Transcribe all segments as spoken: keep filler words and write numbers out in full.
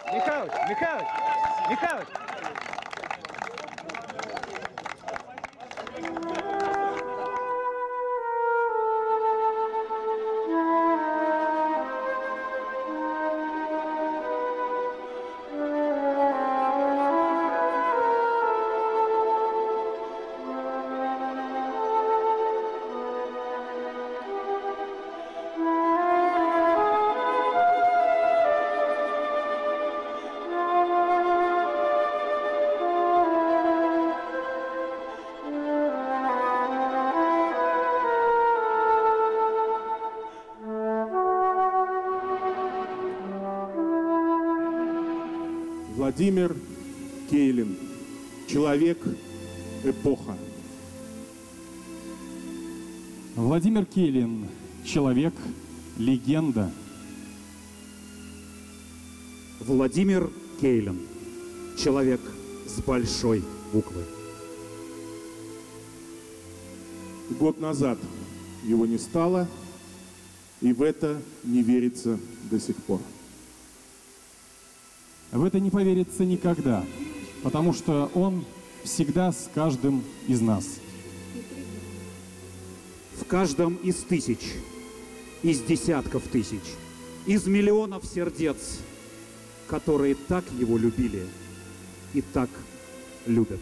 Михалыч, Михалыч, Михалыч. Владимир Кейлин. Человек, эпоха. Владимир Кейлин. Человек, легенда. Владимир Кейлин. Человек с большой буквы. Год назад его не стало, и в это не верится до сих пор. В это не поверится никогда, потому что он всегда с каждым из нас. В каждом из тысяч, из десятков тысяч, из миллионов сердец, которые так его любили и так любят.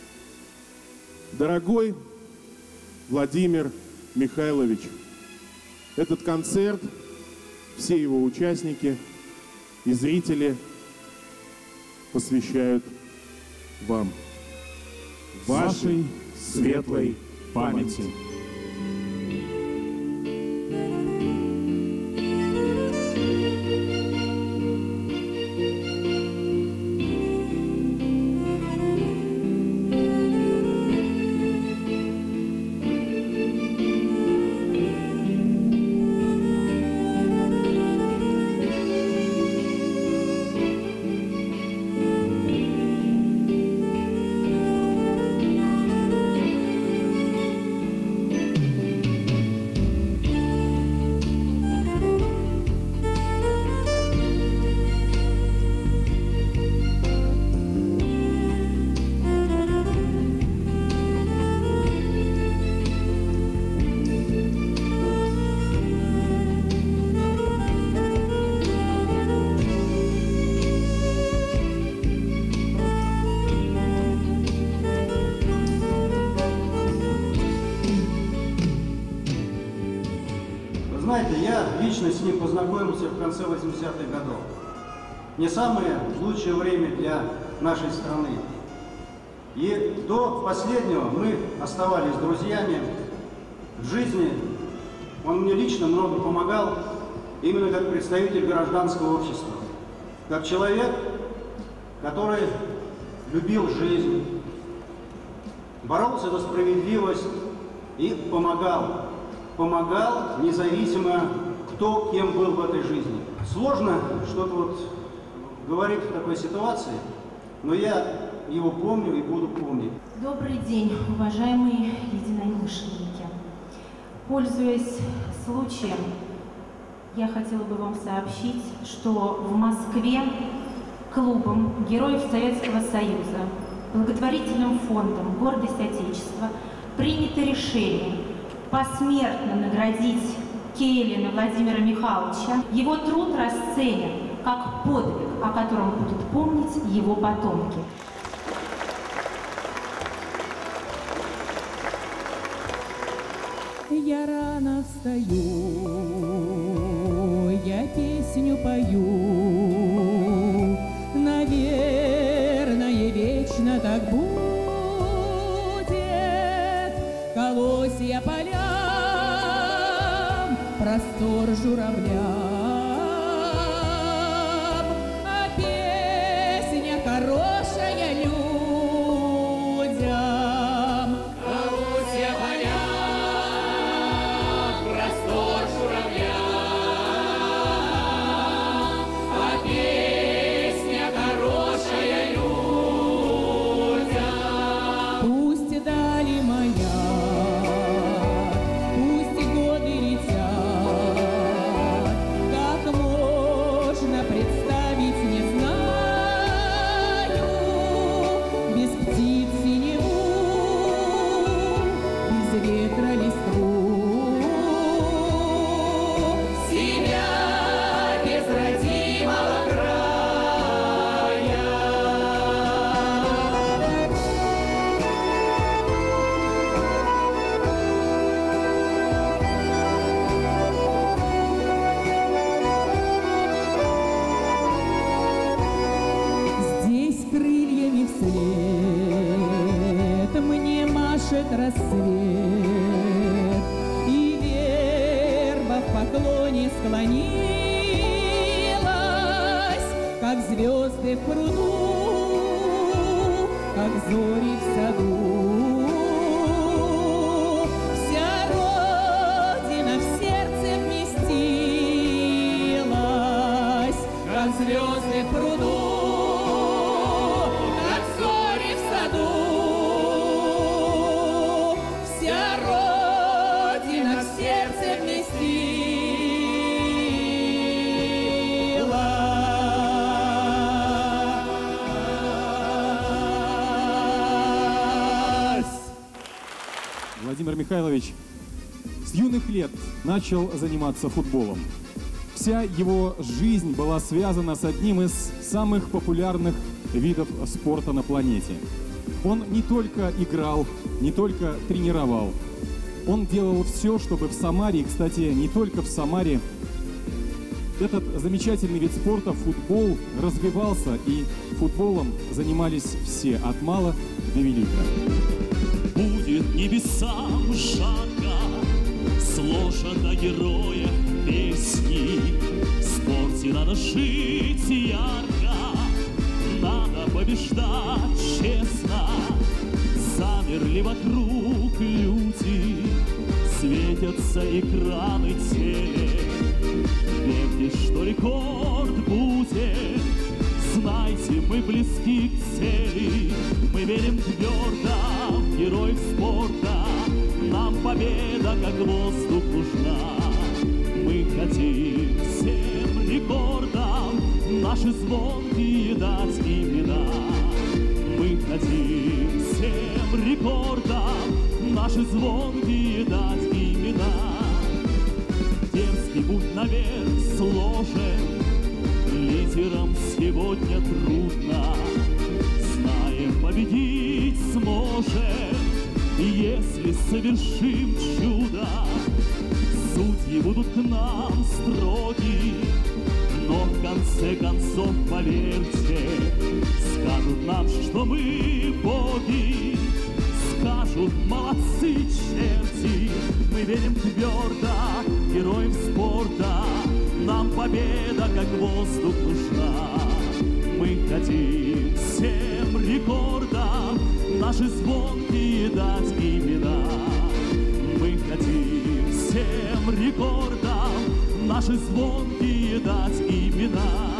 Дорогой Владимир Михайлович, этот концерт, все его участники и зрители посвящают вам, вашей светлой памяти. Знаете, я лично с ним познакомился в конце восьмидесятых годов. Не самое лучшее время для нашей страны. И до последнего мы оставались друзьями. В жизни он мне лично много помогал, именно как представитель гражданского общества. Как человек, который любил жизнь, боролся за справедливость и помогал. Помогал, независимо, кто кем был в этой жизни. Сложно что-то вот говорить в такой ситуации, но я его помню и буду помнить. Добрый день, уважаемые единомышленники. Пользуясь случаем, я хотела бы вам сообщить, что в Москве клубом Героев Советского Союза, благотворительным фондом «Гордость Отечества» принято решение посмертно наградить Кейлина Владимира Михайловича. Его труд расценен как подвиг, о котором будут помнить его потомки. Я рано встаю, я песню пою, наверное, вечно так будет. Колосья полям, простор журавлям, а песня хорошая людям. Колосья полям, простор журавлям, а рассвет, и верба в поклоне склонилась, как звезды в пруду, как зори в саду. Вся Родина в сердце вместилась, как звезды в пруду, как зори в саду. Вся Родина в сердце вместилась. Владимир Михайлович с юных лет начал заниматься футболом. Вся его жизнь была связана с одним из самых популярных видов спорта на планете. Он не только играл, не только тренировал. Он делал все, чтобы в Самаре, и, кстати, не только в Самаре, этот замечательный вид спорта, футбол, развивался, и футболом занимались все, от мала до велика. Будет небесам жарко, сложат о героях песни. В спорте надо жить ярко, надо побеждать честно. Замерли вокруг люди, светятся экраны теле. Верьте, что рекорд будет, знайте, мы близки к цели. Мы верим твердо в героев спорта, нам победа как воздух нужна. Мы хотим всем рекордам наши звонкие дать имена. Мы хотим всем рекордам наши звонкие дать имена. Дерзкий путь наверх сложен, лидерам сегодня трудно. Знаем, победить сможем, если совершим чудо. Судьи будут к нам строги, но в конце концов, поверьте, скажут нам, что мы боги. Скажут, молодцы черти, мы верим твердо героям спорта. Нам победа как воздух нужна. Мы хотим всем рекордам наши звонкие дать имена. Мы хотим всем рекордам наши звонкие дать имена.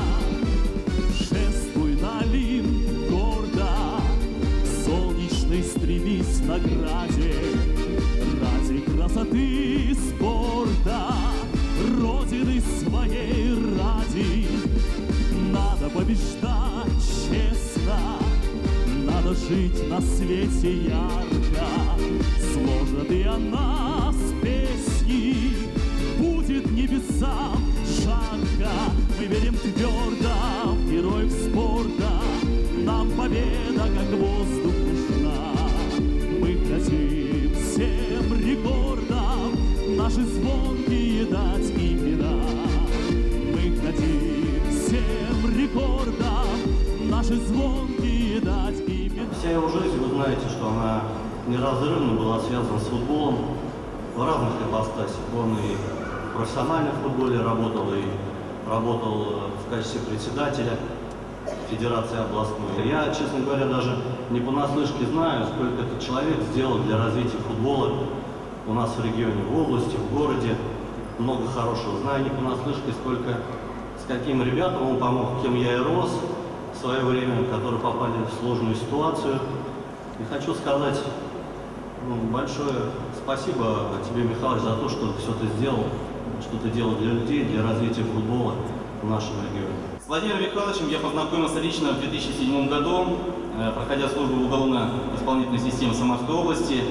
Шествуй на Олимп гордо, солнечной стремись к награде. Ради красоты спорта, Родины своей ради. Надо побеждать честно, надо жить на свете ярко. Сложат и о нас песни, будет небесам жарко. Мы верим твердо в героев спорта, нам победа как воздух нужна. Мы хотим всем рекордам наши звонкие дать имена. Мы хотим всем рекордам наши звонкие дать имена. Вся его жизнь, вы знаете, что она неразрывно была связана с футболом в разных ипостасях. Он и в профессиональном футболе работал, и работал в качестве председателя Федерации областной. Я, честно говоря, даже не понаслышке знаю, сколько этот человек сделал для развития футбола у нас в регионе, в области, в городе. Много хорошего. Знаю не понаслышке, сколько, с каким ребятам он помог, кем я и рос в свое время, которые попали в сложную ситуацию. И хочу сказать ну, большое спасибо тебе, Михайлович, за то, что все ты сделал, что ты делал для людей, для развития футбола в нашем регионе. С Владимиром Михайловичем я познакомился лично в две тысячи седьмом году, проходя службу в уголовно-исполнительной системе Самарской области.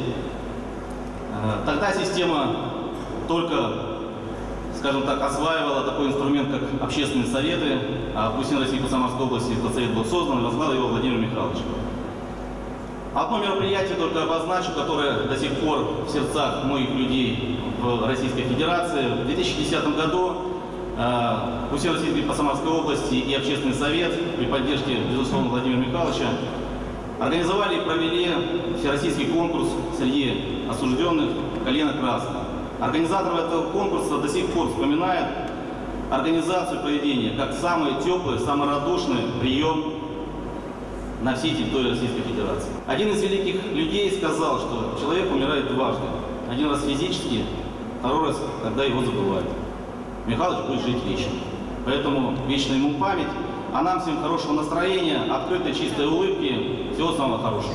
Тогда система только, скажем так, осваивала такой инструмент, как общественные советы, а в Пусин России по Самарской области этот совет был создан и возглавил его Владимир Михайлович. Одно мероприятие только обозначу, которое до сих пор в сердцах многих людей в Российской Федерации. В две тысячи десятом году Пусин России по Самарской области и Общественный совет при поддержке, безусловно, Владимира Михайловича организовали и провели всероссийский конкурс среди осужденных «Калина Красная». Организаторы этого конкурса до сих пор вспоминают организацию проведения как самый теплый, самый радушный прием на всей территории Российской Федерации. Один из великих людей сказал, что человек умирает дважды. Один раз физически, второй раз, когда его забывают. Михалыч будет жить вечно. Поэтому вечная ему память, а нам всем хорошего настроения, открытой чистой улыбки, всего самого хорошего.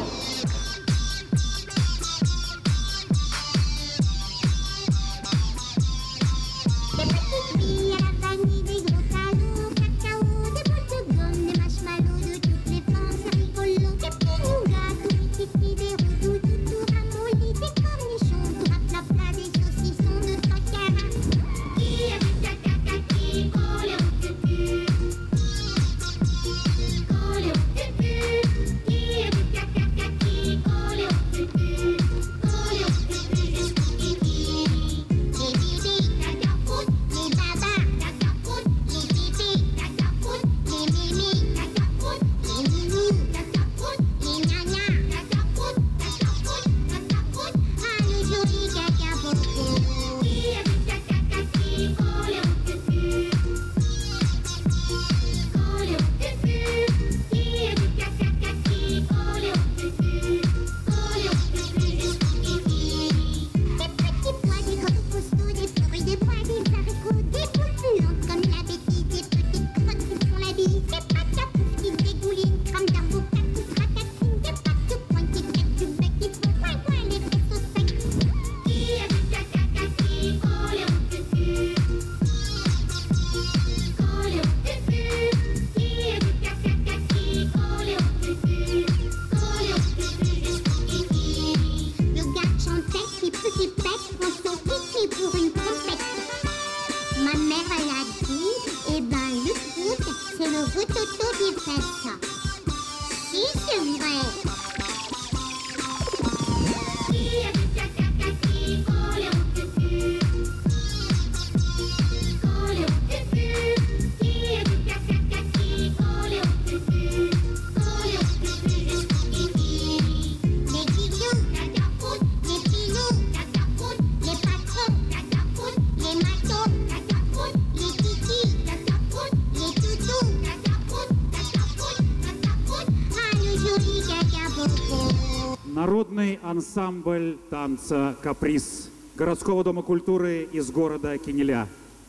Народный ансамбль танца «Каприз» городского дома культуры из города Кинеля.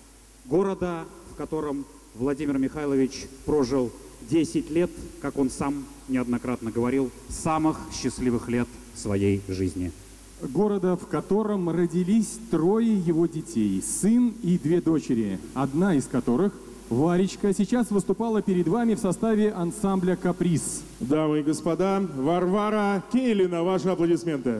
Города, в котором Владимир Михайлович прожил десять лет, как он сам неоднократно говорил, самых счастливых лет своей жизни. Города, в котором родились трое его детей, сын и две дочери, одна из которых, Варечка, сейчас выступала перед вами в составе ансамбля «Каприз». Дамы и господа, Варвара Кейлина, ваши аплодисменты.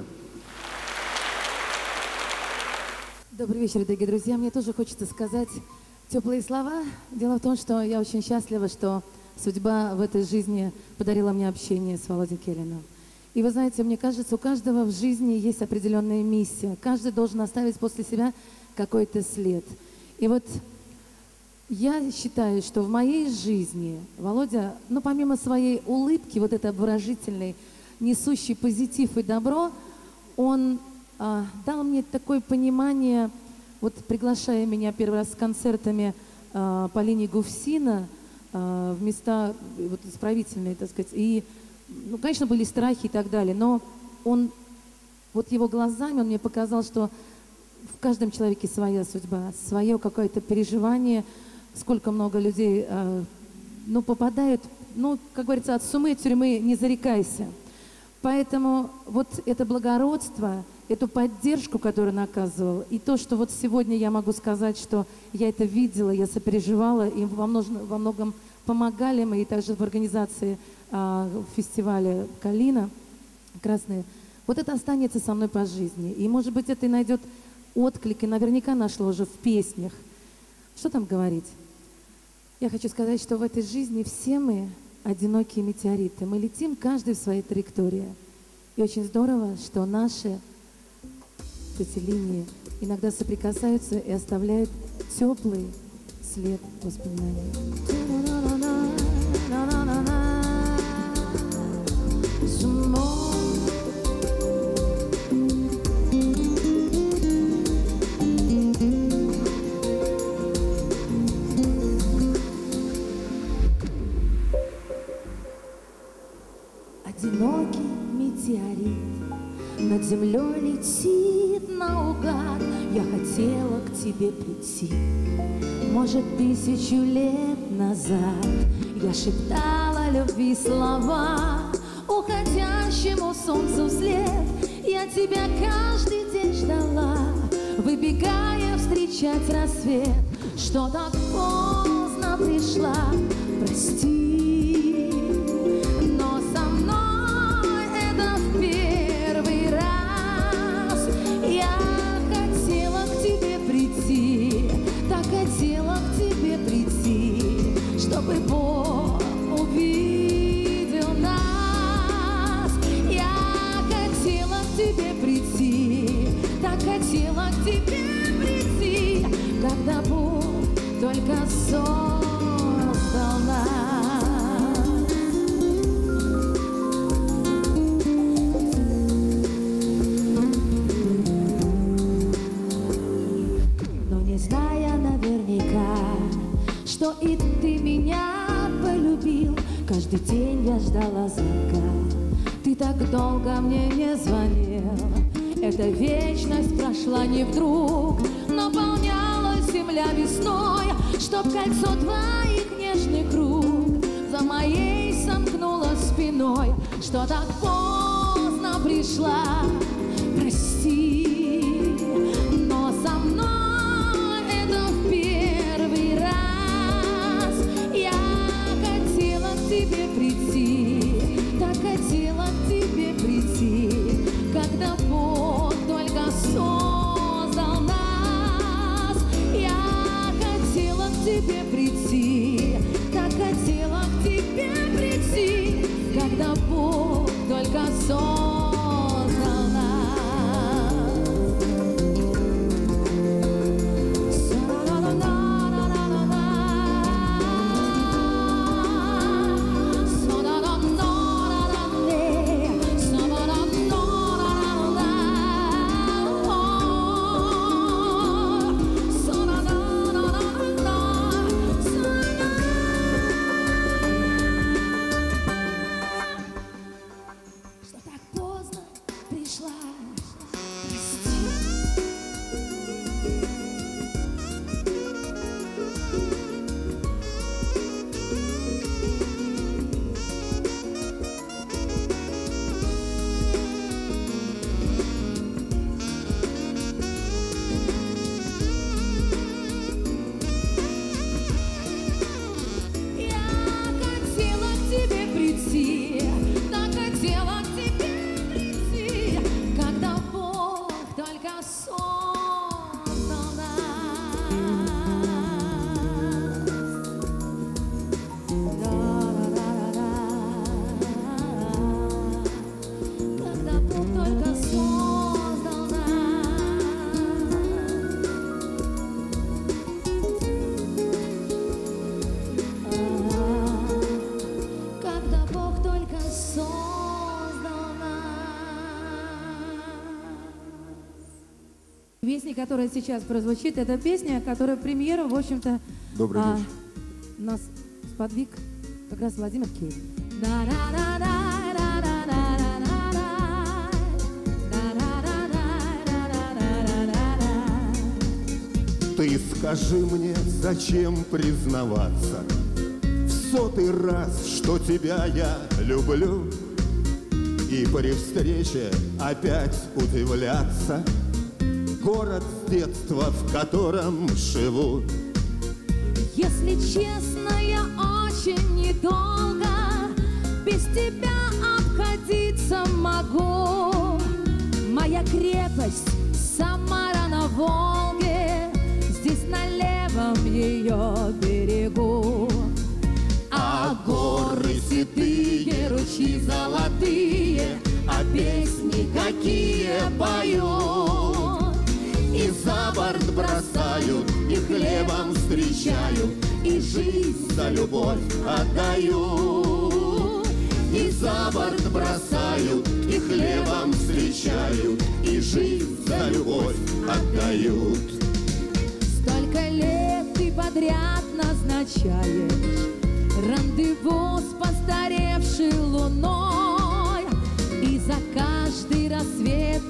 Добрый вечер, дорогие друзья. Мне тоже хочется сказать теплые слова. Дело в том, что я очень счастлива, что судьба в этой жизни подарила мне общение с Володей Кейлиным. И вы знаете, мне кажется, у каждого в жизни есть определенная миссия. Каждый должен оставить после себя какой-то след. И вот я считаю, что в моей жизни Володя, ну, помимо своей улыбки, вот этой обворожительной, несущей позитив и добро, он а, дал мне такое понимание, вот приглашая меня первый раз с концертами а, по линии Гуфсина а, в места вот, исправительные, так сказать, и, ну, конечно, были страхи и так далее, но он, вот его глазами он мне показал, что в каждом человеке своя судьба, свое какое-то переживание. Сколько много людей, э, ну, попадают, ну, как говорится, от сумы тюрьмы не зарекайся. Поэтому вот это благородство, эту поддержку, которую он оказывал, и то, что вот сегодня я могу сказать, что я это видела, я сопереживала, и во, множ... во многом помогали мы, и также в организации э, фестиваля «Калина» Красная, вот это останется со мной по жизни. И, может быть, это и найдет отклик, и наверняка нашло уже в песнях. Что там говорить? Я хочу сказать, что в этой жизни все мы одинокие метеориты. Мы летим каждый в своей траектории. И очень здорово, что наши эти линии иногда соприкасаются и оставляют теплый след воспоминаний. одинокий метеорит над землей летит наугад. Я хотела к тебе прийти, может, тысячу лет назад. Я шептала любви слова уходящему солнцу вслед. Я тебя каждый день ждала, выбегая встречать рассвет. Что так поздно пришла, прости, но со мной это в первый раз. Я хотела к тебе прийти, так хотела к тебе прийти, чтобы Бог увидел нас. Я хотела к тебе прийти, так хотела к тебе прийти, когда Бог только создал нас. Но не зная наверняка, что и ты меня полюбил, каждый день я ждала звонка. Ты так долго мне не звонил. Эта вечность прошла не вдруг, наполнялась земля весной, чтоб кольцо твоих нежных рук за моей сомкнуло спиной. Что так поздно пришла, прости, но со мной это в первый раз. Я хотела к тебе прийти, так хотела к тебе прийти, когда Бог только создал нас. Я хотела к тебе прийти, так хотела к тебе прийти, когда Бог только создал нас. Песня, которая сейчас прозвучит, это песня, которая премьера, в общем-то, Добрый а, вечер. нас сподвиг как раз Владимир Келин. Ты скажи мне, зачем признаваться в сотый раз, что тебя я люблю, и при встрече опять удивляться. Город с детства, в котором живу. Если честно, я очень недолго без тебя обходиться могу. Моя крепость Самара на Волге, здесь на левом ее берегу. А горы седые, ручьи золотые, а песни какие поют. И за борт бросают, и хлебом встречают, и жизнь за любовь отдают. И за борт бросают, и хлебом встречают, и жизнь за любовь отдают. Столько лет ты подряд назначаешь рандеву с постаревшей луной.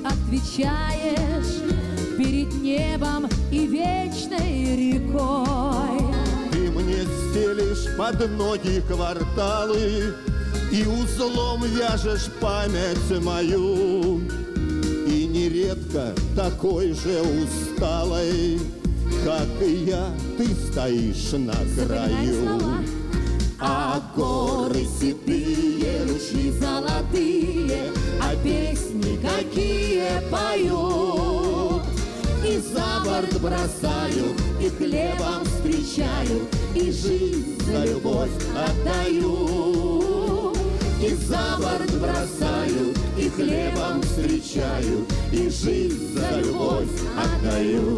отвечаешь перед небом и вечной рекой. Ты мне стелишь под ноги кварталы и узлом вяжешь память мою. И нередко такой же усталой, как и я, ты стоишь на краю. А горы седые, ручьи золотые, а песни какие поют. И за борт бросаю, и хлебом встречаю, и жизнь за любовь отдаю. И за борт бросаю, и хлебом встречаю, и жизнь за любовь отдаю.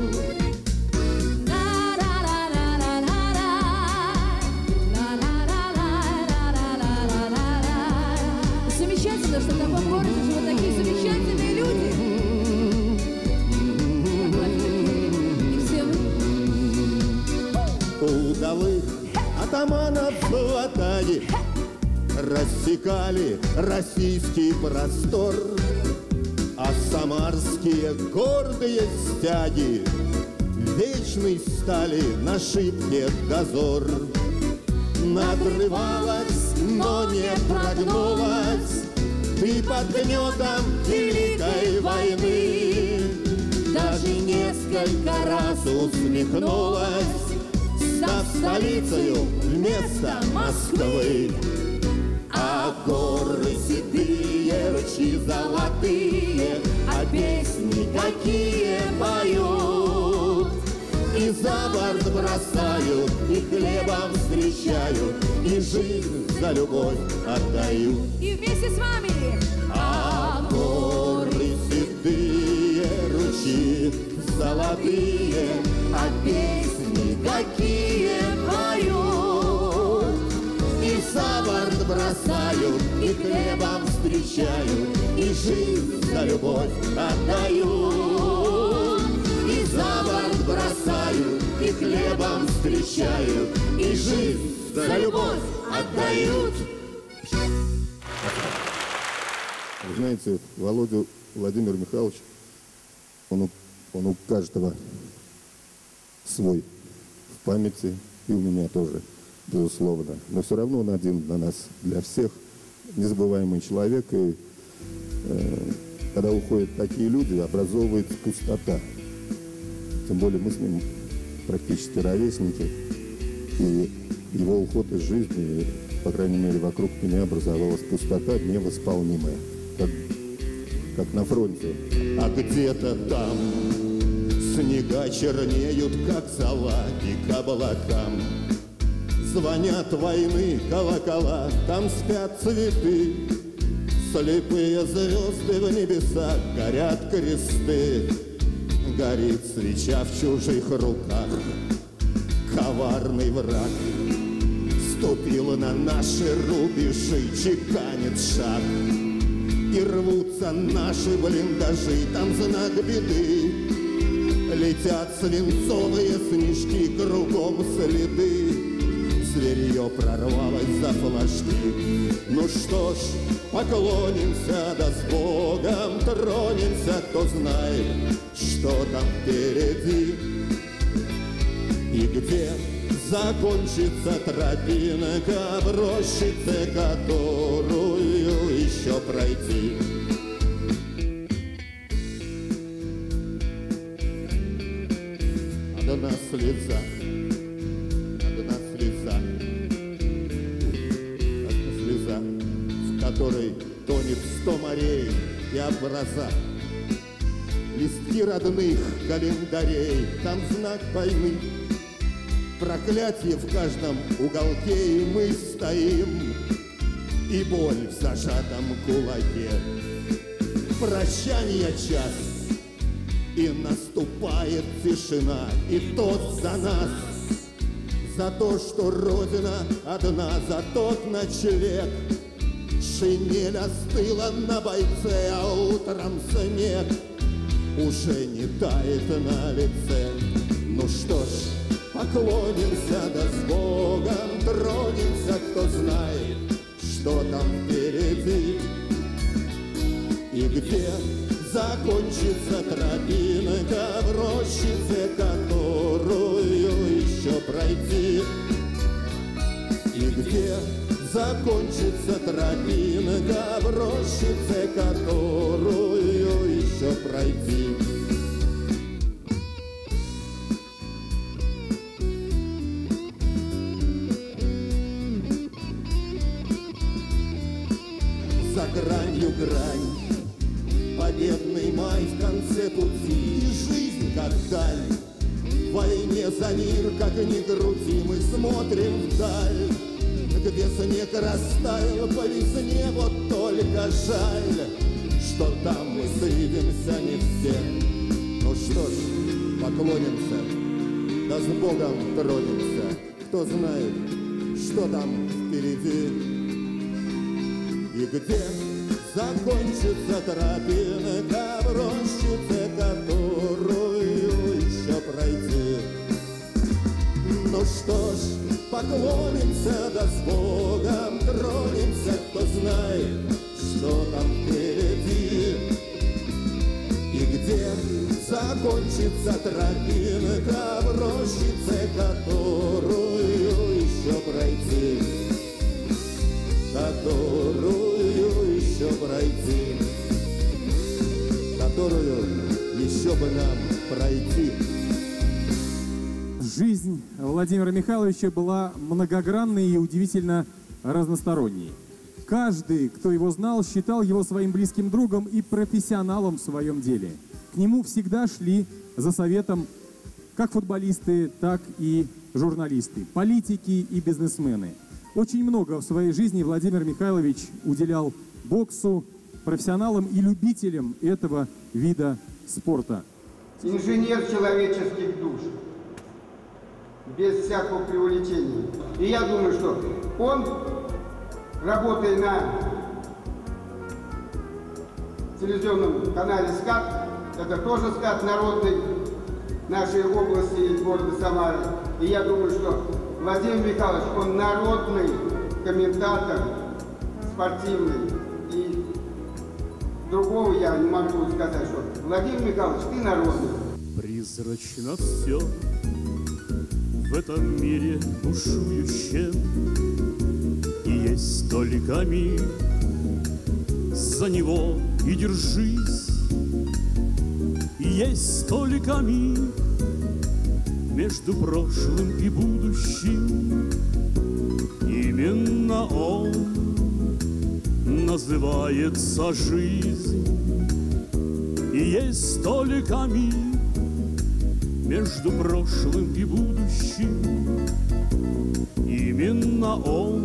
Замечательно, что в таком городе живут такие замечательные люди. И все вы. Удалых атаманов ватаги рассекали российский простор, а самарские гордые стяги вечной стали на шибке дозор. Надрывалась, но не прогнулась ты под гнетом великой войны. Даже несколько раз усмехнулась, став столицею вместо Москвы. А горы седые, ручьи золотые, а песни какие поют. И за борт бросаю, и хлебом встречаю, и жизнь за любовь отдаю. И вместе с вами. А горы седые, ручьи золотые, а песни какие поют. И за борт бросаю, и хлебом встречаю, и жизнь за любовь отдаю. И за борт бросаю, и хлебом встречаю, и жизнь за любовь отдают. Вы знаете, Володя Владимир Михайлович, он у, он у каждого свой в памяти, и у меня тоже, безусловно. Но все равно он один на нас, для всех, незабываемый человек. И э, когда уходят такие люди, образовывается пустота. Тем более мы с ним практически ровесники. И его уход из жизни, по крайней мере, вокруг меня образовалась пустота невосполнимая. Как, как на фронте. А где-то там снега чернеют, как салаги к облакам. Звонят войны колокола, там спят цветы. Слепые звезды в небесах, горят кресты. Горит свеча в чужих руках. Коварный враг ступил на наши рубежи, чеканит шаг. И рвутся наши блиндажи, там знак беды. Летят свинцовые снежки, кругом следы. Зверье прорвалось за флажки. Ну что ж, поклонимся, да с Богом тронемся, кто знает, что там впереди. И где закончится тропинка в рощице, которую еще пройти. Одна слеза, одна слеза, одна слеза, в которой тонет сто морей и образа. Листки родных календарей, там знак войны. Проклятие в каждом уголке, и мы стоим, и боль в зажатом кулаке. Прощание час, и наступает тишина, и тот за нас, за то, что Родина одна, за тот ночлег. Шинель остыла на бойце, а утром снег уже не тает на лице. Ну что ж, поклонимся, да с Богом тронемся, кто знает, что там впереди. И где закончится тропинка в рощице, которую еще пройти? И где закончится тропинка в рощице, которую еще пройти? За гранью грань, победный май в конце пути, и жизнь как даль. В войне за мир, как ни крути, мы смотрим вдаль, где снег растаял по весне, вот только жаль, что там мы сыпемся не все. Ну что ж, поклонимся, да с Богом тронемся. Кто знает, что там впереди. И где закончится тропинка в рощице, которую еще пройти? Ну что ж, поклонимся, да с Богом тронемся. Кто знает, что там впереди. И где закончится тропинка в рощице, которую еще пройти? Которую еще пройти, которую еще бы нам пройти. Жизнь Владимира Михайловича была многогранной и удивительно разносторонней. Каждый, кто его знал, считал его своим близким другом и профессионалом в своем деле. К нему всегда шли за советом как футболисты, так и журналисты, политики и бизнесмены. Очень много в своей жизни Владимир Михайлович уделял боксу, профессионалам и любителям этого вида спорта. Инженер человеческих душ, без всякого преувеличения. И я думаю, что он, работая на телевизионном канале СКАТ, это тоже СКАТ народный нашей области и города Самары, и я думаю, что Владимир Михайлович, он народный комментатор, спортивный, и другого я не могу сказать, что Владимир Михайлович, ты народный. Призрачно все в этом мире бушующем, и есть только мир, за него и держись. И есть только мир между прошлым и будущим. Именно он называется жизнь. И есть только мир между прошлым и будущим. Именно он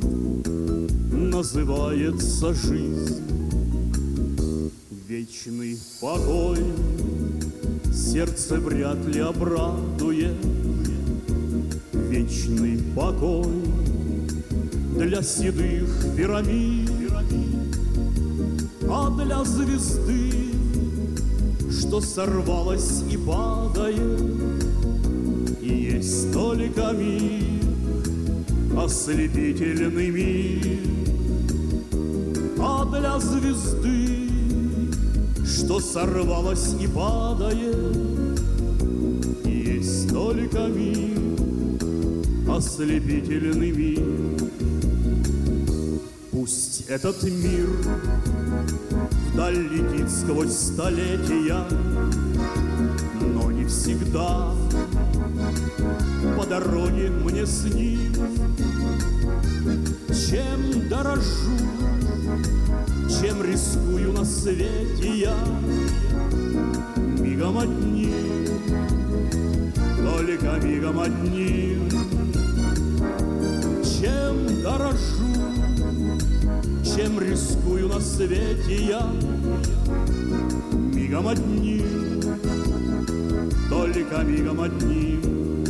называется жизнь. Вечный покой сердце вряд ли обрадует. Вечный покой для седых пирамид, а для звезды, что сорвалась и падает, и есть только мир, ослепительный мир. А для звезды, что сорвалась и падает, есть только мир, ослепительный мир. Пусть этот мир вдаль летит сквозь столетия, но не всегда по дороге мне с ним. Чем дорожу, чем рискую на свете я, мигом одним, только мигом одним. Чем дорожу, чем рискую на свете я, мигом одним, только мигом одним.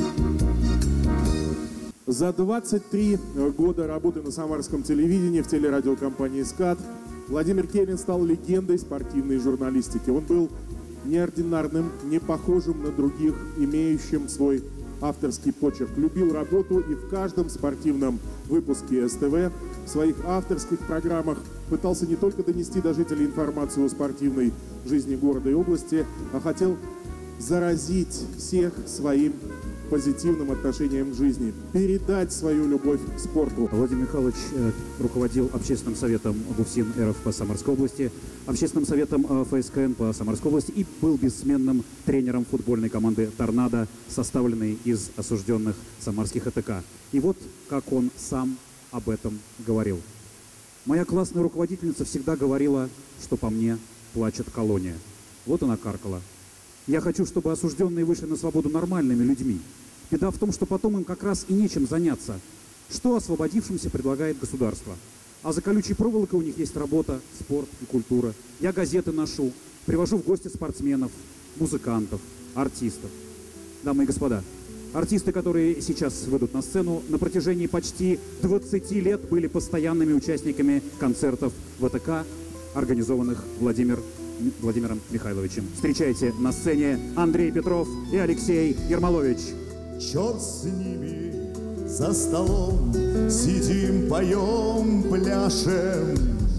За двадцать три года работы на самарском телевидении в телерадиокомпании «СКАТ» Владимир Келин стал легендой спортивной журналистики. Он был неординарным, не похожим на других, имеющим свой авторский почерк, любил работу и в каждом спортивном выпуске эс тэ вэ в своих авторских программах пытался не только донести до жителей информацию о спортивной жизни города и области, а хотел заразить всех своим позитивным отношением к жизни, передать свою любовь к спорту. Владимир Михайлович э, руководил общественным советом ГУФСИН эр эф по Самарской области, общественным советом э, эф эс ка эн по Самарской области и был бессменным тренером футбольной команды «Торнадо», составленной из осужденных самарских э тэ ка. И вот как он сам об этом говорил. «Моя классная руководительница всегда говорила, что по мне плачет колония». Вот она каркала. «Я хочу, чтобы осужденные вышли на свободу нормальными людьми. Беда в том, что потом им как раз и нечем заняться. Что освободившимся предлагает государство? А за колючей проволокой у них есть работа, спорт и культура. Я газеты ношу, привожу в гости спортсменов, музыкантов, артистов». Дамы и господа, артисты, которые сейчас выйдут на сцену, на протяжении почти двадцати лет были постоянными участниками концертов в э тэ ка, организованных Владимир Владимиром Михайловичем. Встречайте на сцене Андрей Петров и Алексей Ермолович. Черт с ними, за столом сидим, поем, пляшем,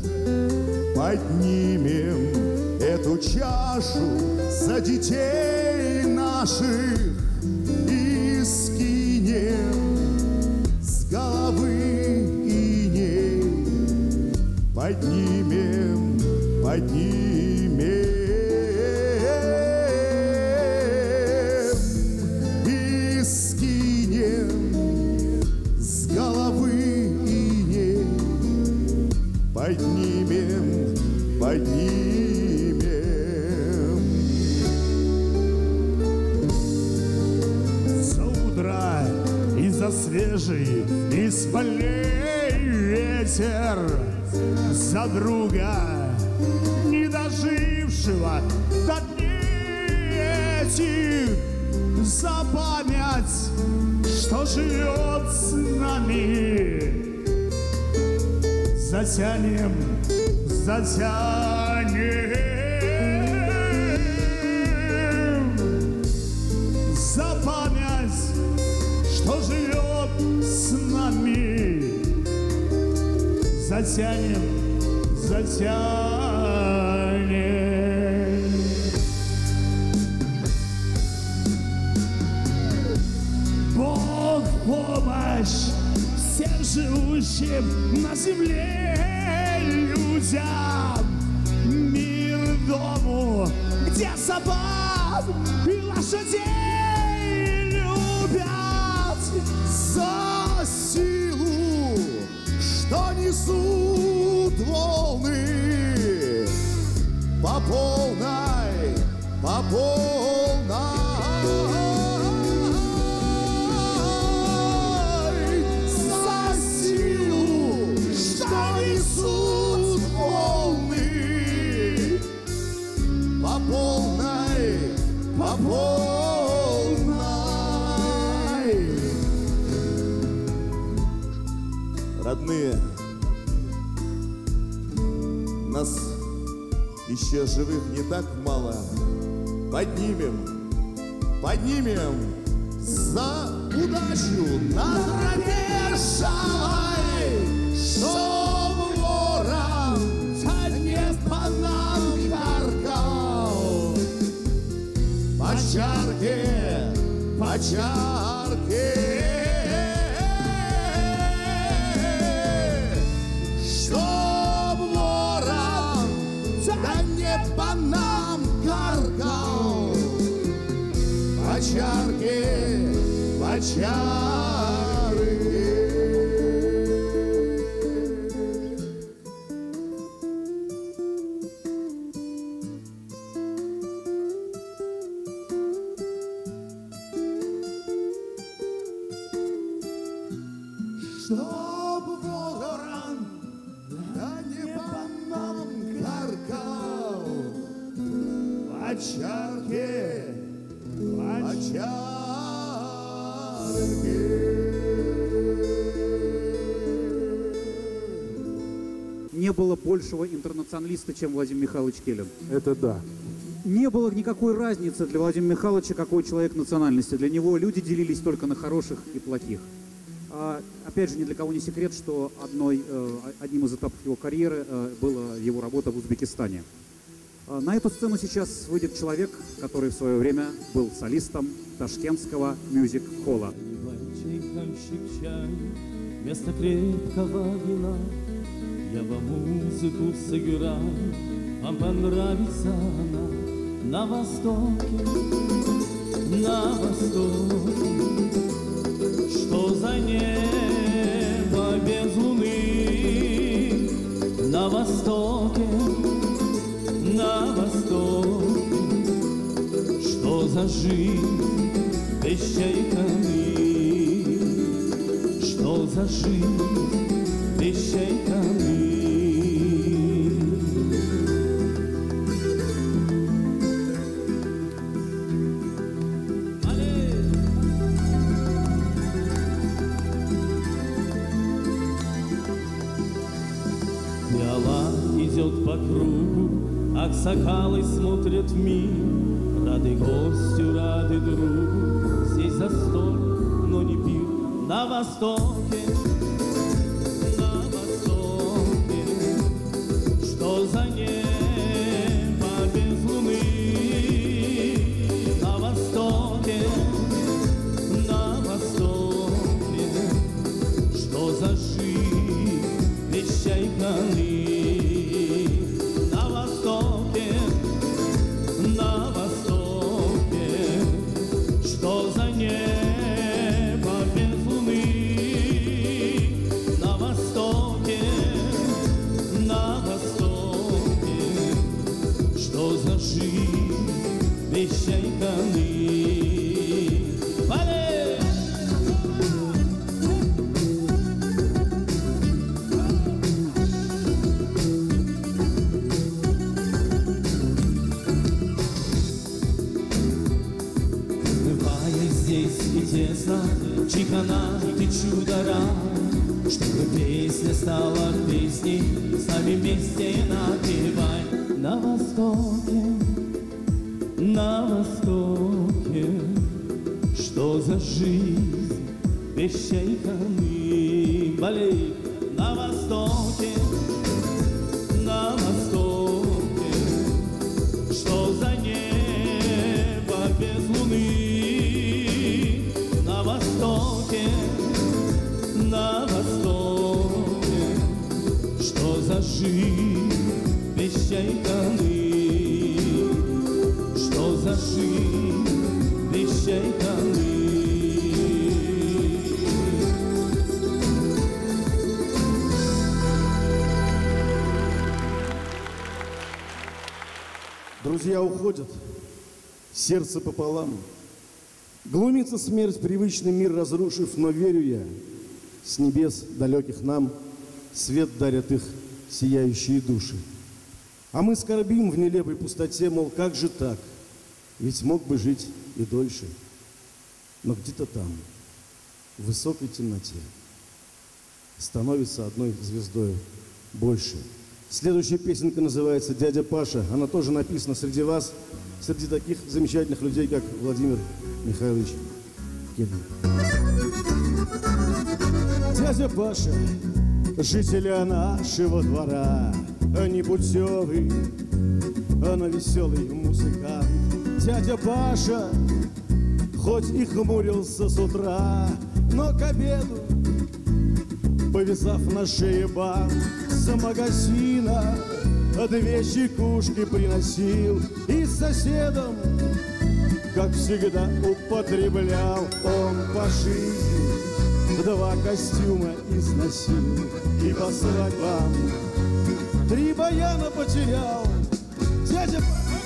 поднимем эту чашу за детей наших и скинем с головы иней, поднимем, поднимем. Поднимем, поднимем. За утро и за свежий из полей ветер, за друга, не дожившего до дней этих, за память, что живет с нами. Затянем, затянем за память, что живет с нами. Затянем, затянем. Бог в помощь всем живущим на земле людям, мир дому, где собак и лошадей любят, за силу, что несут волны по полной, по полной. По полной. Родные, нас еще живых не так мало. Поднимем, поднимем за удачу на тропе шалой, чтоб ворон не по нам каркал. По чарке, по чарке, чтоб ворон да не по нам каркал. По чарке, по чарке. Чтоб ворон да не по нам каркал. По чарке, по чарке. Не было большего интернационалиста, чем Владимир Михайлович Келин. Это да. не было никакой разницы для Владимира Михайловича, какой человек национальности. Для него люди делились только на хороших и плохих. А, опять же, ни для кого не секрет, что одной, э, одним из этапов его карьеры э, была его работа в Узбекистане. А на эту сцену сейчас выйдет человек, который в свое время был солистом Ташкентского мюзик-холла. Вместо крепкого вина я вам музыку сыграю, вам понравится она. На востоке, на востоке, что за небо без луны? На востоке, на востоке, что за жизнь без чайканы? Что за жизнь без чайканы? Пиала идет по кругу, аксакалы смотрят в мир. Рады гостю, рады другу, здесь за стол, но не пир. На востоке, на востоке, что за небо без луны? На востоке, на востоке, что за жизнь без чайканы? На востоке, на востоке, что за небо? Что за жизнь без чайканы? Бывая здесь и тесно, чайкана ты чудо-рай, чтобы песня стала песней, с нами вместе напевай. На востоке, на востоке, что за жизнь без чайканы? Болей! На востоке, на востоке, что за небо без луны? На востоке, на востоке, что за жизнь без чайканы? Что за жизнь без чайканы? Друзья уходят, сердце пополам. Глумится смерть, привычный мир разрушив, но верю я, с небес далеких нам свет дарят их сияющие души. А мы скорбим в нелепой пустоте, мол, как же так? Ведь мог бы жить и дольше. Но где-то там, в высокой темноте, становится одной звездой больше. Следующая песенка называется «Дядя Паша». Она тоже написана среди вас, среди таких замечательных людей, как Владимир Михайлович Келин. Дядя Паша, жителя нашего двора, непутевый, но веселый музыкант. Дядя Паша, хоть и хмурился с утра, но к обеду, повязав на шее бант, с магазина две чекушки приносил и с соседом, как всегда, употреблял он по жизни. Два костюма износил и по свадьбам три баяна потерял. Дядя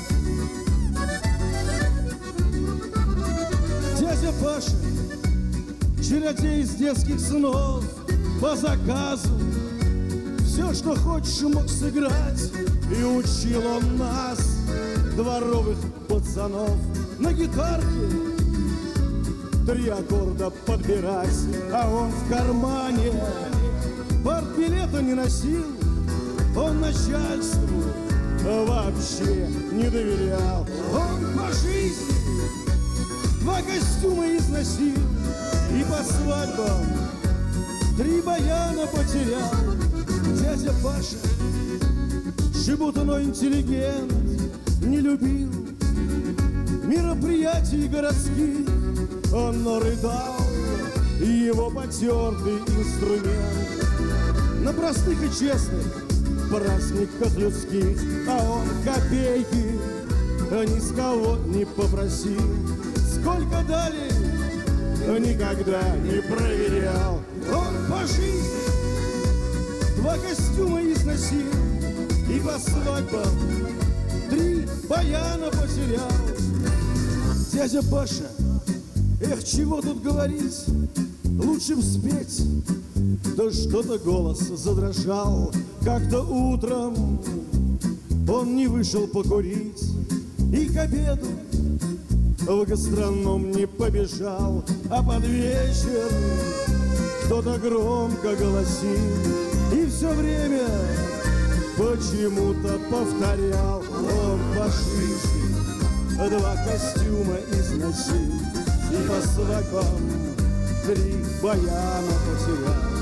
Дядя Паша, чародей из детских снов, по заказу все, что хочешь, мог сыграть. И учил он нас, дворовых пацанов, на гитарке три аккорда подбирать. А он в кармане партбилета не носил, он начальству вообще не доверял. Он по жизни два костюма износил и по свадьбам три баяна потерял. Дядя Паша, шебутной интеллигент, не любил мероприятий городских. Он нарыдал его потертый инструмент. На простых и честных праздниках людских, а он копейки ни с кого не попросил. Сколько дали, никогда не проверял. Он по жизни два костюма износил и по свадьбам три баяна потерял. Дядя Паша, эх, чего тут говорить, лучше б спеть. Да что-то голос задрожал. Как-то утром он не вышел покурить и к обеду в гастроном не побежал, а под вечер кто-то громко голосил и все время почему-то повторял. Он по жизни два костюма износил и по свадьбам три баяна потерял.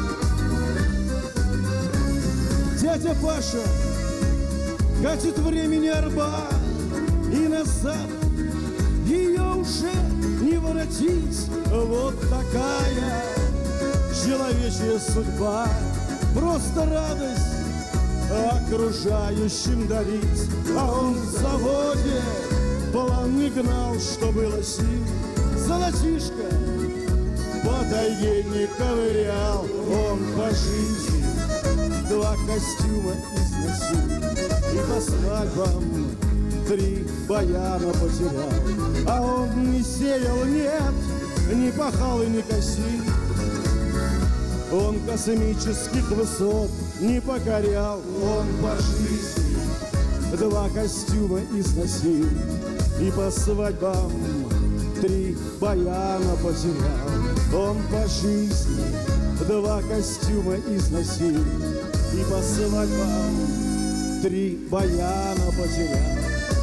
Дядя Паша катит времени арба, и назад ее уже не воротить. Вот такая человечья судьба, просто радость окружающим дарить. А он в заводе план не гнал, что было сил. Золотишко по тайге не ковырял. Он по жизни два костюма износил и по свадьбам три баяна потерял. А он не сеял, нет, не пахал и не косил. Он космических высот не покорял. Он по жизни два костюма износил и по свадьбам три баяна потерял. Он по жизни два костюма износил и по свадьбам три баяна потерял.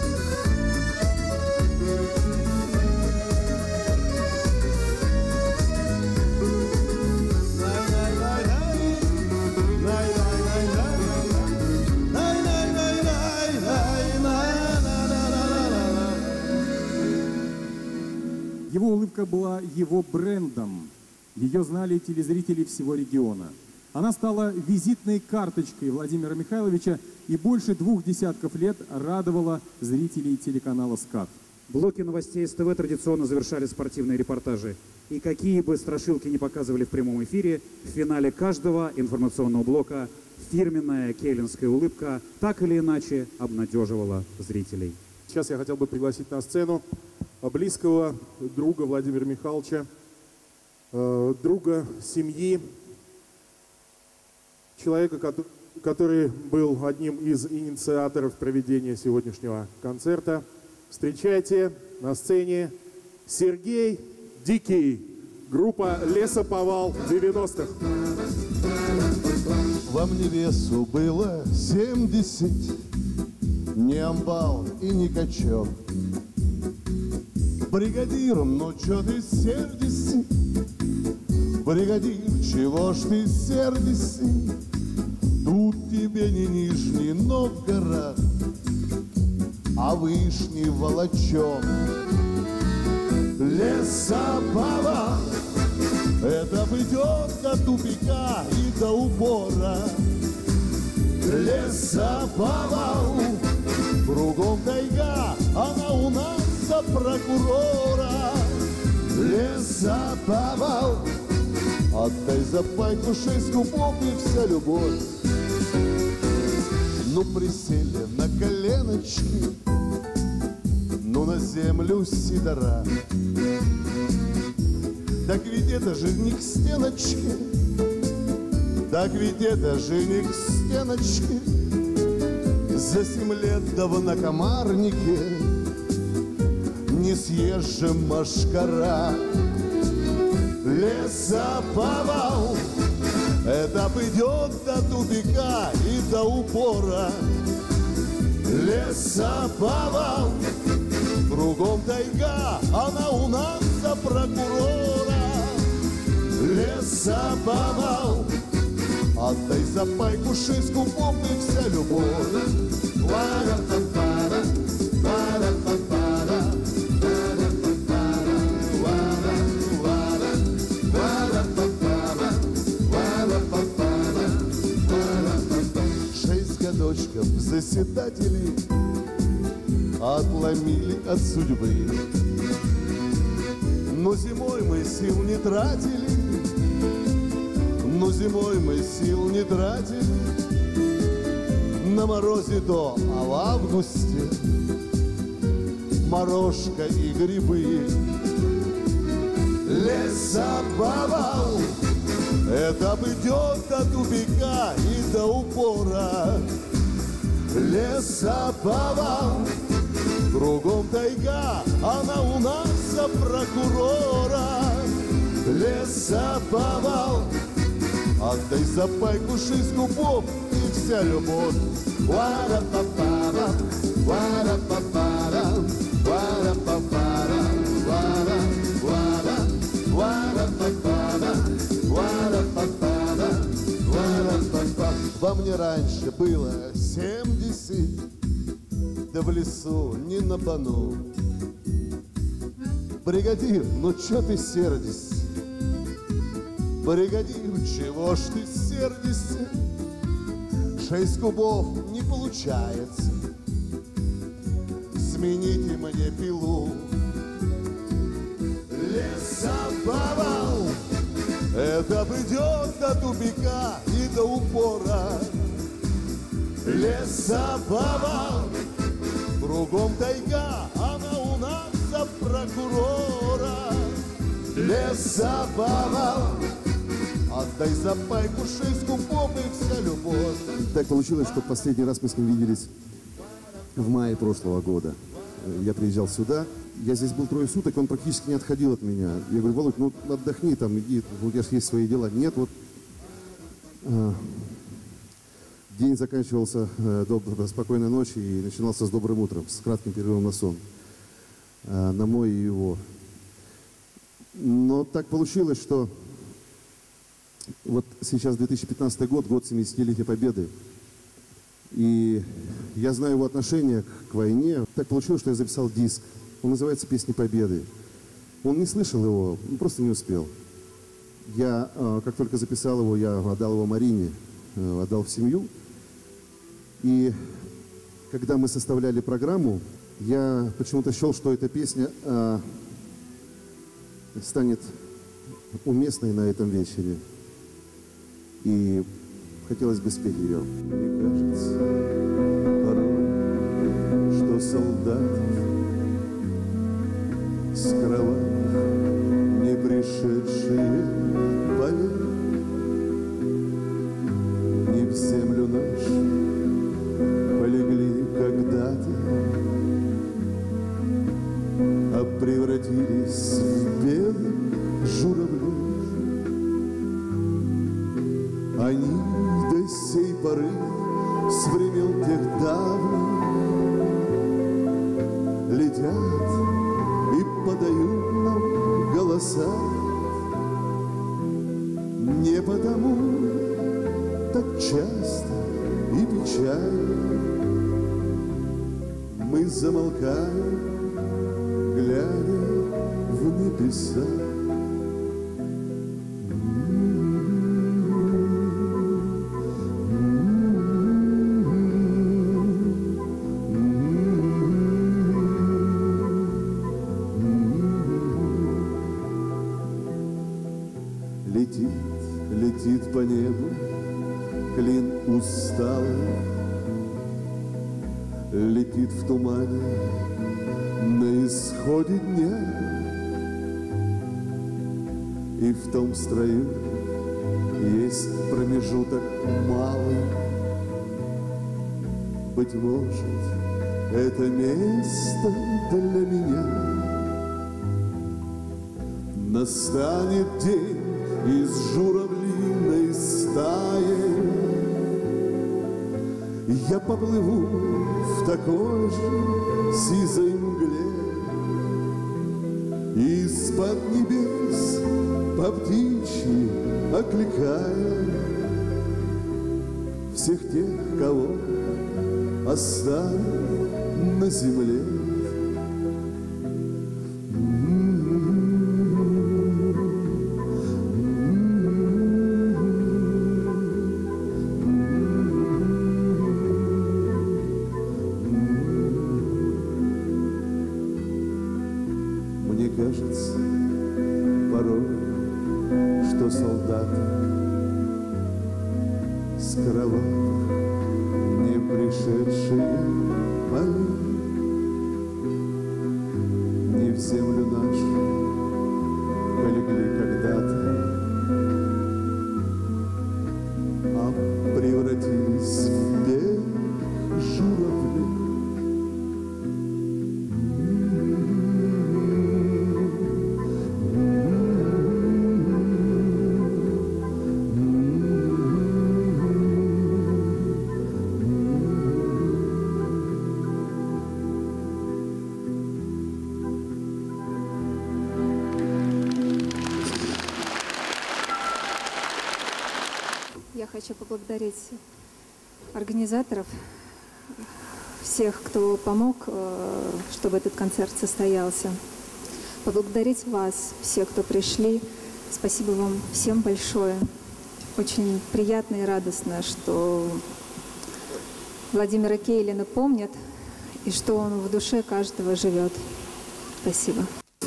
Его улыбка была его брендом. Ее знали телезрители всего региона. Она стала визитной карточкой Владимира Михайловича и больше двух десятков лет радовала зрителей телеканала «СКАТ». Блоки новостей СТВ традиционно завершали спортивные репортажи. И какие бы страшилки не показывали в прямом эфире, в финале каждого информационного блока фирменная келлинская улыбка так или иначе обнадеживала зрителей. Сейчас я хотел бы пригласить на сцену близкого друга Владимира Михайловича, э, друга семьи, человека, который был одним из инициаторов проведения сегодняшнего концерта. Встречайте на сцене Сергей Дикий, группа «Лесоповал» девяностых. Вам невесу было семьдесят, не амбал и не качок. Бригадиром, ну чё ты сердишься? Бригадир, чего ж ты сердишься? Тут тебе не Нижний Новгород, а Вышний Волочок. Лесоповал, это идет до тупика и до упора. Лесоповал, кругом тайга, она у нас за прокурора. Лесоповал, отдай за пайку шесть кубов и вся любовь. Ну присели на коленочки, ну на землю сидора. Так ведь это же не к стеночке, так ведь это же не к стеночке. За семь лет да в накомарнике не съезжим машкара. Лесоповал, это идет до тупика и до упора. Лесоповал, кругом тайга, она у нас за прокурора. Лесоповал, отдай за пайку шишку, помни вся любовь. Ла-ра-па-па-ра, ла-ра-па-па-ра, ла-ра-па-па-ра, ла-ра, ла-ра, ла-ра-па-па-ра, ла-ра-па-па-ра. Шесть годочков заседателей отломили от судьбы. Но зимой мы сил не тратили, но зимой мы сил не тратили. На морозе до, а в августе морожка и грибы. Лесоповал, это идет до тупика и до упора. Лесоповал, кругом тайга, она у нас за прокурора. Лесоповал, отдай за пайку шесть кубов и вся любовь. Ла-ра-па-па-ра, ла-ра-па-па-ра, ла-ра-па-па-ра, ла-ра, ла-ра, ла-ра-па-па-ра, ла-ра-па-па-ра, ла-ра-па-па. Во мне раньше было семьдесят, да в лесу не на бану. Бригадир, ну чё ты сердишься? Бригадир, чего ж ты сердишься? Шесть кубов не получается, смените мне пилу. Лесоповал, это придет до тупика и до упора. Лесоповал, кругом тайга, она у нас за прокурора. Лесоповал, отдай за пайку шесть кубов и вся любовь. Так получилось, что последний раз мы с ним виделись в мае прошлого года. Я приезжал сюда, я здесь был трое суток, он практически не отходил от меня. Я говорю: Володь, ну отдохни там, иди, у тебя же есть свои дела. Нет, вот э, день заканчивался э, доб, спокойной ночью и начинался с добрым утром, с кратким перерывом на сон, э, на мой и его. Но так получилось, что вот сейчас две тысячи пятнадцатый год, год семидесятилетия Победы. И я знаю его отношение к войне. Так получилось, что я записал диск. Он называется «Песни Победы». Он не слышал его, он просто не успел. Я, как только записал его, я отдал его Марине, отдал в семью. И когда мы составляли программу, я почему-то счел, что эта песня станет уместной на этом вечере. И хотелось бы спеть ее. Мне кажется порой, что солдатов с кровавых не пришедшие поля не в землю нашу полегли когда-то, а превратились в белых журавлей. Они до сей поры с времен тех давних летят и подают нам голоса. Не потому так часто и печально мы замолкаем, глядя в небеса. Летит, летит по небу клин усталый, летит в тумане на исходе дня. И в том строю есть промежуток малый. Быть может, это место для меня. Настанет день из журавлиной стаи, я поплыву в такой же сизой мгле. Из-под небес по птичьи окликая всех тех, кого оставил на земле. Мне кажется порой, что солдаты с кровавых не пришедшие полей не в землю нашу полегли когда-то, а превратились в белых журавлей. Я хочу поблагодарить организаторов, всех, кто помог, чтобы этот концерт состоялся. Поблагодарить вас, всех, кто пришли. Спасибо вам всем большое. Очень приятно и радостно, что Владимира Кейлина помнят и что он в душе каждого живет. Спасибо.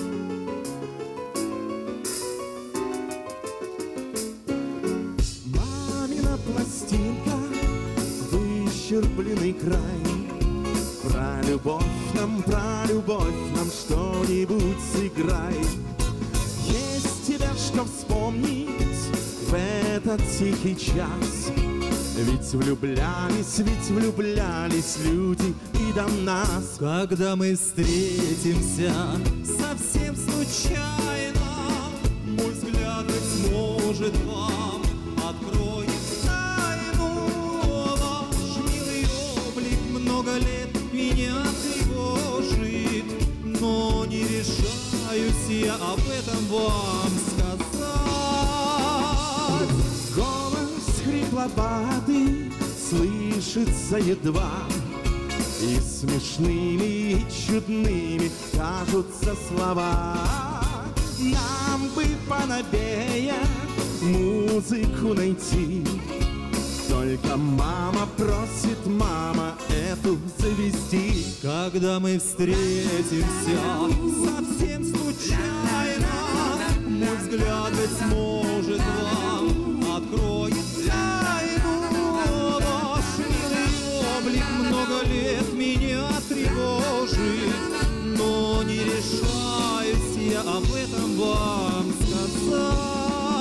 Пластинка, выщербленный край. Про любовь нам, про любовь нам что-нибудь сыграй. Есть тебе что вспомнить в этот тихий час. Ведь влюблялись, ведь влюблялись люди и до нас. Когда мы встретимся совсем случайно, мой взгляд, быть может, вам откроет много лет меня тревожит, но не решаюсь я об этом вам сказать. Голос хрипловатый слышится едва, и смешными, и чудными кажутся слова. Нам бы поновее музыку найти, только мама просит, мама, эту завести. Когда мы встретимся совсем случайно, мой взгляд, быть может, вам откроет тайну. Ваш милый облик много лет меня тревожит, но не решаюсь я об этом вам сказать.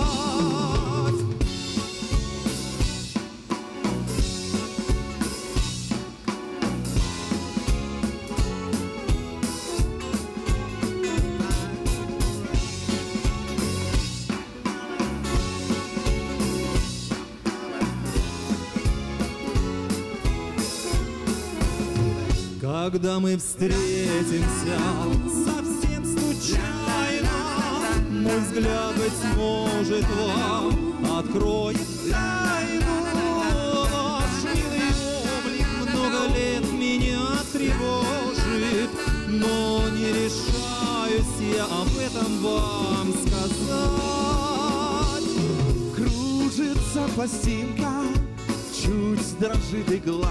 Когда мы встретимся совсем случайно, мой взгляд, быть может, вам откроет тайну. Ваш милый облик много лет меня тревожит, но не решаюсь я об этом вам сказать. Кружится пластинка, чуть дрожит игла.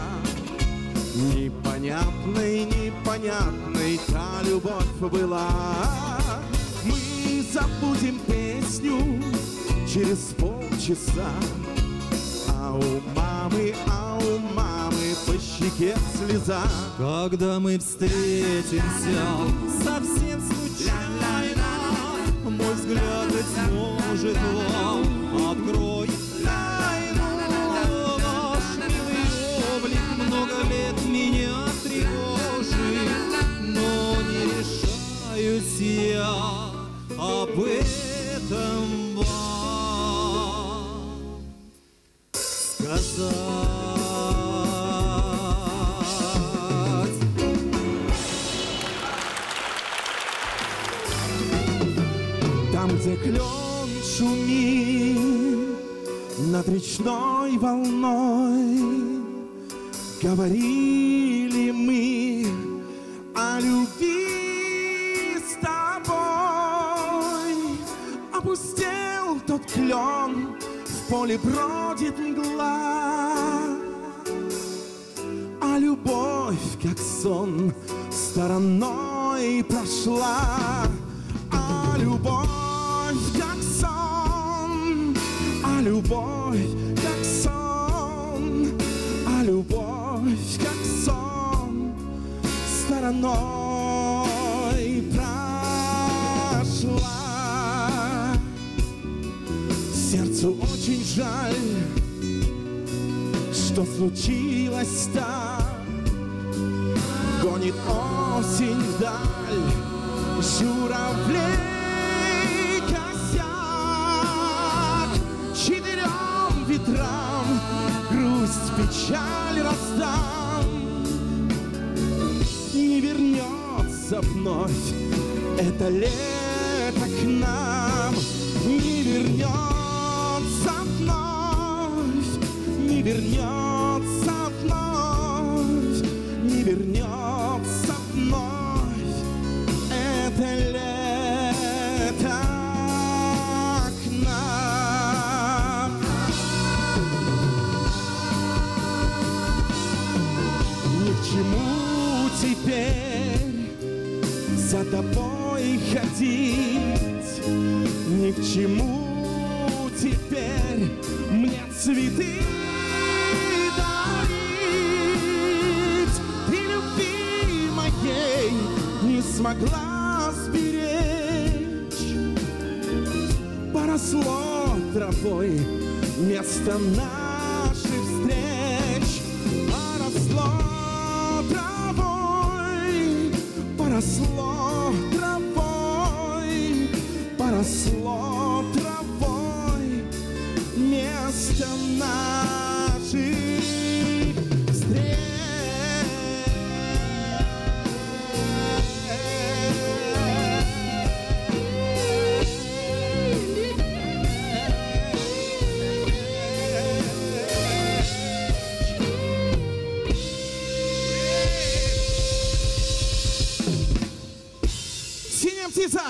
Непонятной, непонятной та любовь была. Мы забудем песню через полчаса, а у мамы, а у мамы по щеке слеза. Когда мы встретимся совсем случайно, мой взгляд, быть может, вам откроет тайну. Ваш милый облик много лет меня тревожит, но не решаюсь я об этом вам сказать. где клен шумит над речной волной. Говорили мы о любви с тобой. Опустел тот клен, в поле бродит мгла, а любовь, как сон, стороной прошла. А любовь, как сон, а любовь, как сон, а любовь, как сон, стороной прошла. Сердцу очень жаль, что случилось так. Гонит осень вдаль журавлей косяк. Четырем ветрам грусть, печаль раздам. Не вернется вновь это лето к нам. Не вернется вновь, не вернется вновь, не вернется вновь это лето к нам. Ни к чему теперь за тобой ходить, ни к чему теперь мне цветы дарить. Ты любви моей не смогла сберечь. Поросло травой место наших встреч. Поросло травой, поросло травой, поросло травой место наших встреч. Синяя птица!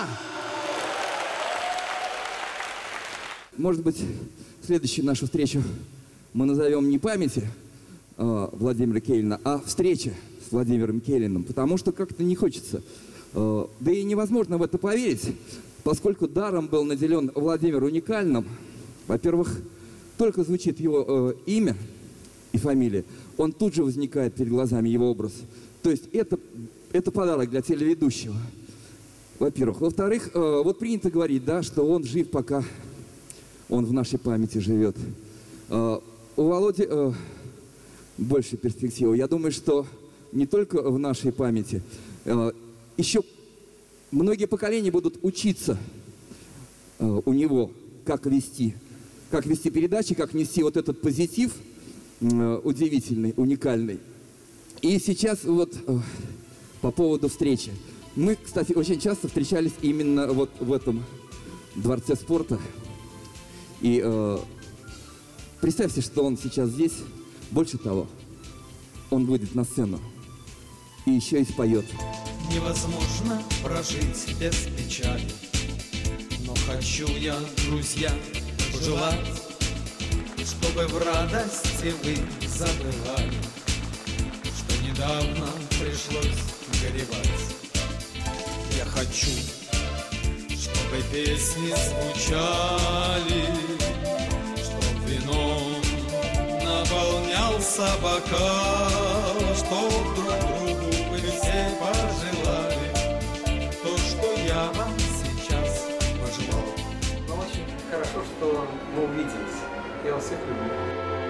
Может быть, следующую нашу встречу мы назовем не памяти э, Владимира Келлина, а встреча с Владимиром Келлиным, потому что как-то не хочется. Э, да и невозможно в это поверить, поскольку даром был наделен Владимир уникальным. Во-первых, только звучит его э, имя и фамилия, он тут же возникает перед глазами, его образ. То есть это, это подарок для телеведущего, во-первых. Во-вторых, э, вот принято говорить, да, что он жив, пока он в нашей памяти живет. Uh, у Володи uh, больше перспективы. Я думаю, что не только в нашей памяти. Uh, еще многие поколения будут учиться uh, у него, как вести, как вести передачи, как нести вот этот позитив uh, удивительный, уникальный. И сейчас вот uh, по поводу встречи. Мы, кстати, очень часто встречались именно вот в этом дворце спорта. И э, представьте, что он сейчас здесь. Больше того, он выйдет на сцену и еще и споет. Невозможно прожить без печали, но хочу я, друзья, пожелать, чтобы в радости вы забывали, что недавно пришлось горевать. Я хочу, чтобы песни звучали, чтоб вином наполнялся бокал, чтоб друг другу вы все пожелали то, что я вам сейчас пожелал. Ну, очень хорошо, что мы увиделись. Я вас всех люблю.